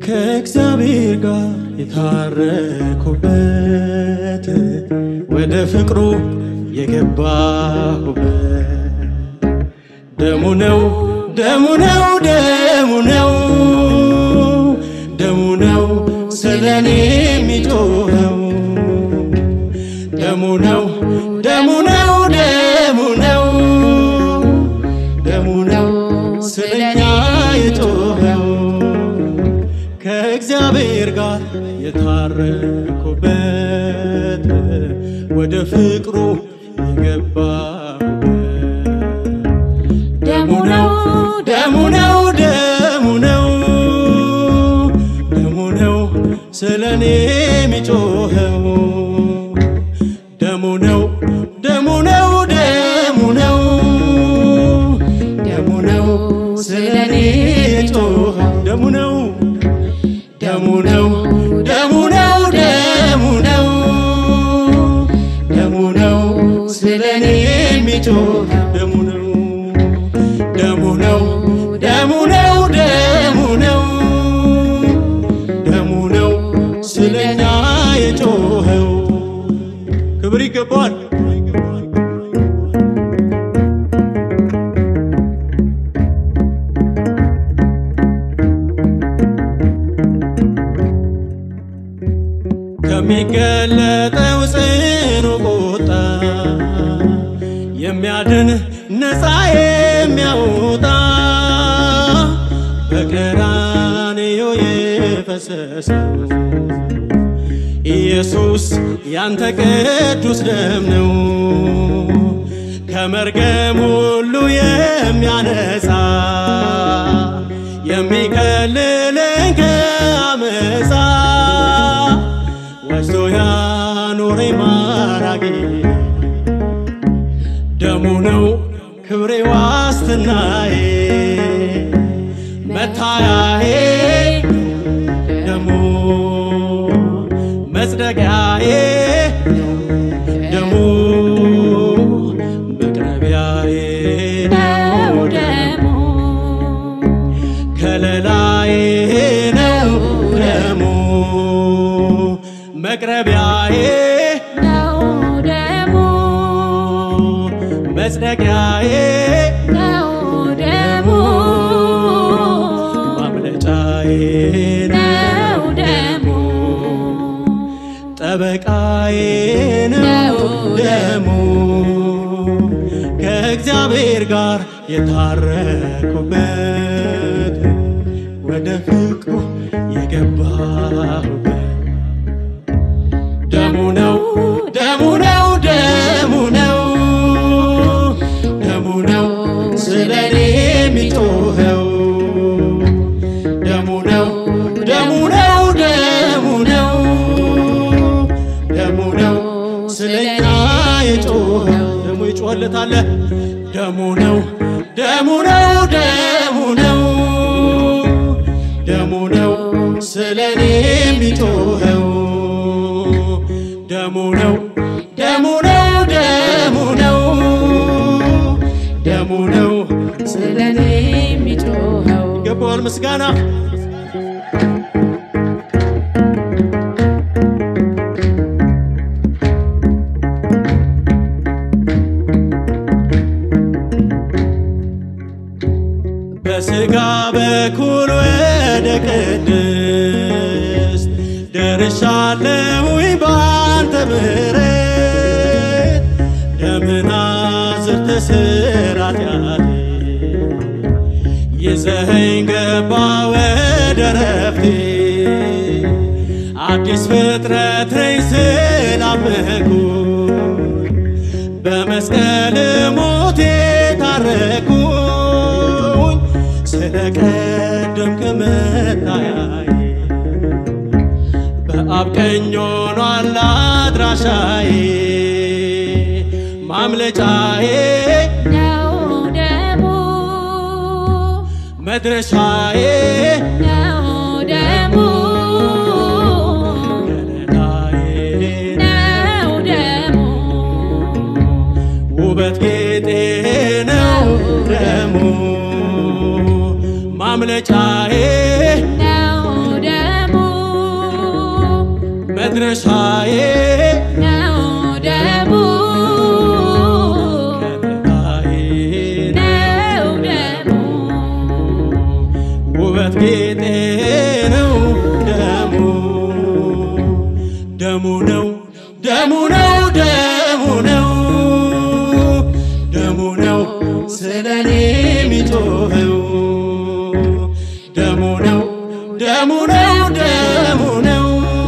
ከእግዚአብሔር ጋር የታረኩበት ወደ ፍቅሩ የገባሁበት ደሙ ነው ደሙ ነው ደሙ ነው ደሙ ነው ስለኔ የሚጮኸው ደሙ ነው ደሙ ነው ደሙ ነው ደሙ ነው ስለኛ የጮኸው ከእግዚአብሔር ጋር የታረኩበት ወደ ፍቅሩ የገባሁበት ደሙ ነው ደሙ ነው ደሙ ነው ደሙ ነው ስለኔ የሚጮኸው ደሙ ነው ደሙ ነው ደሙ ነው ደሙ ነው ስለኔ የጮኸው ደሙ ነው ደሙ ነው ደሙ ነው ደሙ ነው ደሙ ነው ስለኔ የሚጮኸው ደሙ ነው ደሙ ነው ደሙ ነው ደሙ ነው ደሙ ነው ስለኛ የጮኸው ክብር ይገባዋል ከሚገለጠው ጽኑ ቁጣ የሚያድን ነፃ የሚያወጣ በቀራንዮ የፈሰሰው ኢየሱስ ያንተ ቅዱስ ደም ነው ከመርገም ሁሉ የሚያነጻ የሚከልለን ከአመፃ ወስዶ ያኖረኝ ማራጌ ደሙ ነው ክብሬ ዋስትናዬ መታያዬ ደሙ መጽደቂያዬ ደሙ መቅረቢያዬ ነው ደሙ ከለላዬ ነው ደሙ መቅረቢያዬ ነው ደሙ መጽደቂያዬ ነው ደሙ ማምለጫዬ ነው ደሙ ጠበቃዬ ነው ደሙ ከእግዚአብሔር ጋር የታረኩበት ወደ ፍቅሩ የገባሁበት ደሙ ነው ደሙ ነው ደሙ ነው ደሙ ነው ስለኔ የሚጮኸው ደሙ ነው ደሙ ነው ደሙ ነው ደሙ ነው ስለኛ የጮኸው ደሙ ይጮህለታል ደሙ ነው ደሙ ነው ደሙ ነው ደሙ ነው ስለኔ የሚጮኸው ደሙ ነው ደሙ ነው ደሙ ነው ደሙ ነው ስለኔ የሚጮኸው ይገባዋል ምስጋና በሥጋ በኩል ወደ ቅድስት ደርሻለሁኝ ባንተ ምሕረት ደምና ዝርተ ስራት ያለ ይዘኸኝ ገባ ወደ ረፍቴ አዲስ ፍጥረት ነኝ ስላመንኩኝ በመስቀል ሞቴ ታረኩኝ ስለቀደምክ መታያዬ በአብ ቀኝ ሆኗል አድራሻዬ ማምለጫዬ ነው ደሙ መድረሻዬ ነው ደሙ ገለላዬ ነው ደሙ ውበት ጌጤ ነው ደሙ ማምለጫዬ ነው ደሙ መድረሻዬ ነው ደሙ ነው ደሙ ውበት ጌጤ ነው ደሙ ደሙ ነው ደሙ ነው ደሙ ነው ደሙ ነው ስለኔ የሚጮኸው ደሙ ነው ደሙ ነው ደሙ ነው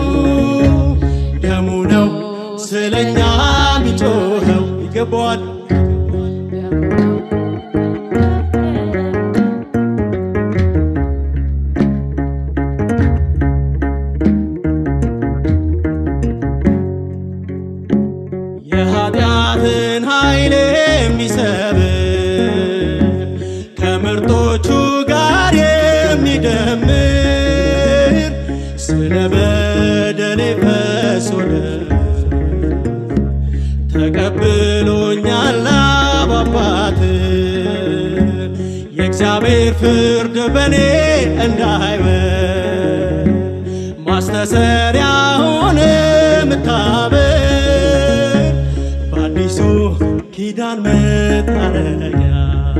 ደሙ ነው ስለኛ የሚጮኸው ይገባዋል የኃጢአትን ኃይል የሚሰብር ከምርጦቹ ጋር የሚደምር ስለ በደሌ ፈሶ ተቀብሎኛል አባት የእግዚአብሔር ፍርድ በኔ እንዳይበር ማስተሰሪያ ሆነ ምታበር በአዲሱ ኪዳን መታረቂያ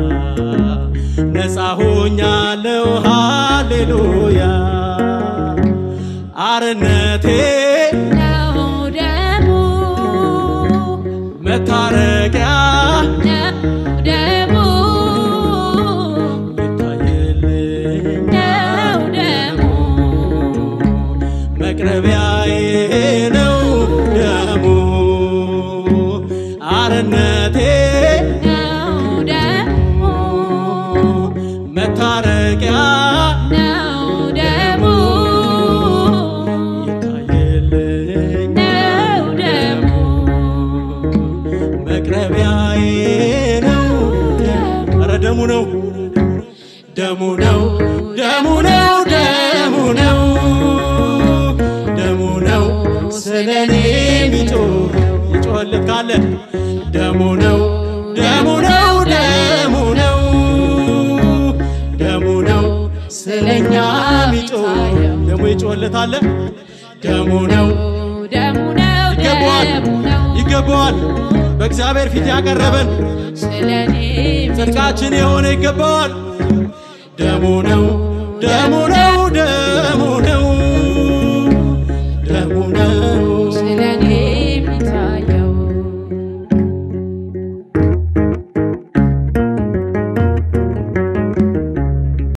ነፃ ሆኛለሁ ሃሌሉያ አርነቴ ነው ደሙ መታረቂያ ነው ደሙ ይታየልኝ ነው ደሙ መቅረቢያዬ ነው ደሙ አርነቴ ነው ደሙ መታረቂያ ነው ደሙ ይታየልኝ ነው ደሙ መቅረቢያዬ ነው ኧረ ደሙ ነው ደሙ ነው ደሙ ነው ደሙ ነው ደሙ ነው ስለኔ የሚጮህ ይጮህልህ ካለ ደሙ ነው ደሙ ነው ደሙ ነው ደሙ ነው ስለኛ የሚጮህ ደሙ ይጮህለታል ደሙ ነው ደሙ ነው ይገባዋል ደሙ ነው ይገባዋል በእግዚአብሔር ፊት ያቀረበን ስለኔ ጽድቃችን የሆነ ይገባዋል ደሙ ነው ደሙ ነው ደሙ ነው